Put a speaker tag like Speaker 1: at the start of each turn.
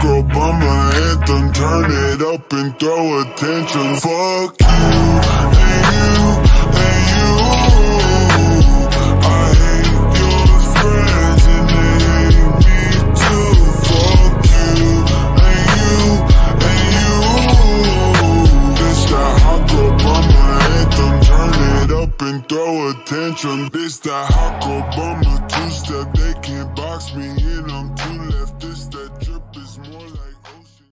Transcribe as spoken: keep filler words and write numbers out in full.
Speaker 1: girl bummer anthem. Turn it up and throw attention. Fuck you, and you, and you. I hate your friends and they hate me too. Fuck you, and you, and you. This that hot girl bummer anthem. Turn it up and throw attention. This that hot girl bummer two-step. They can't box me in, I'm too left.